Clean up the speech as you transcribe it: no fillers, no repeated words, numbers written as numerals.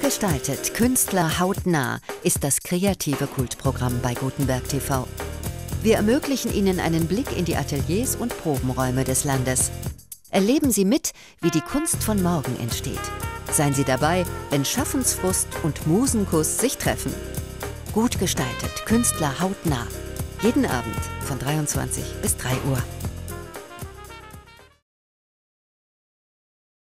gestaltet, Künstler hautnah ist das kreative Kultprogramm bei Gutenberg TV. Wir ermöglichen Ihnen einen Blick in die Ateliers und Probenräume des Landes. Erleben Sie mit, wie die Kunst von morgen entsteht. Seien Sie dabei, wenn Schaffensfrust und Musenkuss sich treffen. Gut gestaltet, Künstler hautnah. Jeden Abend von 23 bis 3 Uhr.